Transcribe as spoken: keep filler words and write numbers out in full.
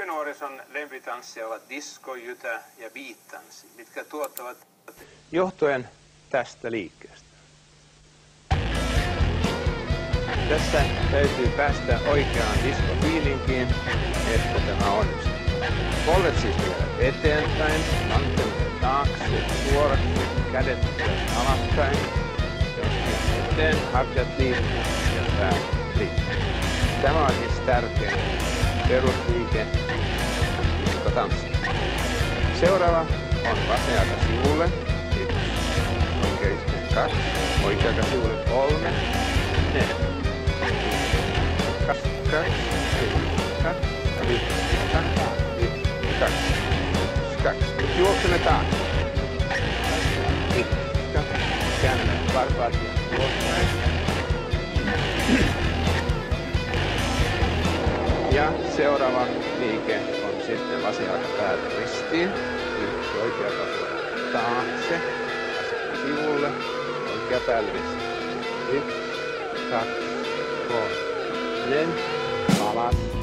nykynuorison lempitanssia ovat disco, jytä ja beat-tanssi, mitkä tuottavat johtuen tästä liikkeestä. Tässä täytyy päästä oikeaan diskofiilinkiin, että tämä onnistuu. Polvet siis viedät eteenpäin, lantelee taakse, suoraksi, kädet alaspäin, eteen, hartiat liikkuu ja pää liikkuu. Tämä on siis tärkeä perusliike diskotanssissa. Seuraava on vasen jalka sivulle, oikein kaksi, oikea jalka sivulle kolme, neljä. Kaksi, kaksi, kaksi, kaksi, kaksi, kaksi, kaksi. Nyt juoksemme taakse. Käännämme varpaat ja juoksemme. Ja seuraava liike on sitten vasen jalka päältä ristiin. Yksi oikea jalka taakse, vasen sivulle, oikea päälle ristiin. Yksi, kaksi, kolme, neljä, alas.